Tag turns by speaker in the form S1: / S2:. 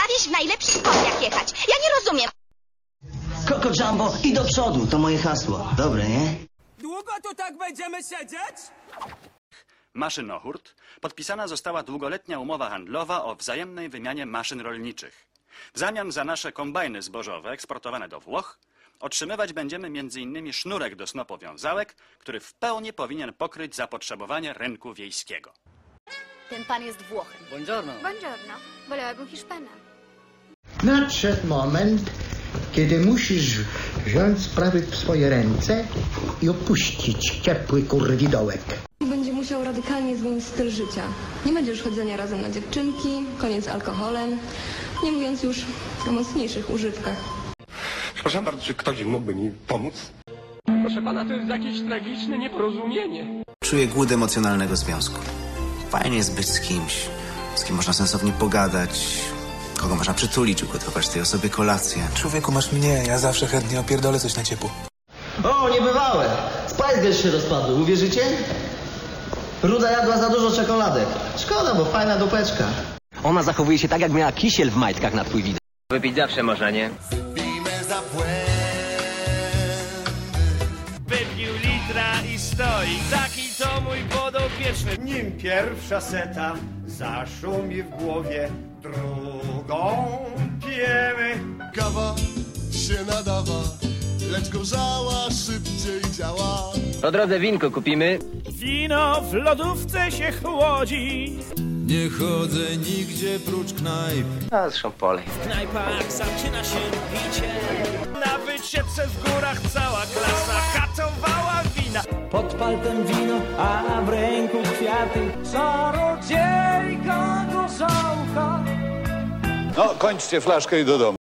S1: wieść w najlepszych spodniach jechać. Ja nie rozumiem.
S2: Coco Jumbo i do przodu, to moje hasło. Dobre, nie?
S3: Długo tu tak będziemy siedzieć?
S4: Maszynohurt podpisana została długoletnia umowa handlowa o wzajemnej wymianie maszyn rolniczych. W zamian za nasze kombajny zbożowe eksportowane do Włoch otrzymywać będziemy m.in. sznurek do snopowiązałek, który w pełni powinien pokryć zapotrzebowanie rynku wiejskiego.
S5: Ten pan jest Włochem.
S4: Buongiorno.
S5: Buongiorno. Wolałabym Hiszpana.
S6: Nadszedł moment, kiedy musisz wziąć sprawy w swoje ręce i opuścić ciepły kurwidołek.
S7: Będzie musiał radykalnie zmienić styl życia. Nie będzie już chodzenia razem na dziewczynki, koniec z alkoholem, nie mówiąc już o mocniejszych używkach.
S8: Przepraszam bardzo, czy ktoś mógłby mi pomóc?
S3: Proszę pana, to jest jakieś tragiczne nieporozumienie.
S9: Czuję głód emocjonalnego związku. Fajnie jest być z kimś, z kim można sensownie pogadać, kogo można przytulić, ugotować tej osobie kolację.
S10: Człowieku, masz mnie, ja zawsze chętnie opierdolę coś na ciepło.
S2: O, niebywałe! Spice Girls się rozpadły, uwierzycie? Ruda jadła za dużo czekoladek. Szkoda, bo fajna dupeczka.
S11: Ona zachowuje się tak, jak miała kisiel w majtkach na twój widok. Wypić zawsze można, nie?
S3: Wypił litra i stoi, taki to mój podopieczny.
S12: Nim pierwsza seta zaszumi w głowie, drugą pijemy.
S13: Kawa się nadawa, lecz gorzała szybciej działa.
S11: Po drodze winko kupimy.
S3: Wino w lodówce się chłodzi.
S14: Nie chodzę nigdzie prócz knajp.
S11: A zresztą polej.
S3: W knajpach zaczyna się picie. Na wycieczce w górach cała klasa katowała wina.
S15: Pod paltem wino, a w ręku kwiaty. Czarodziejka gorzałka.
S16: No, kończcie flaszkę i do domu.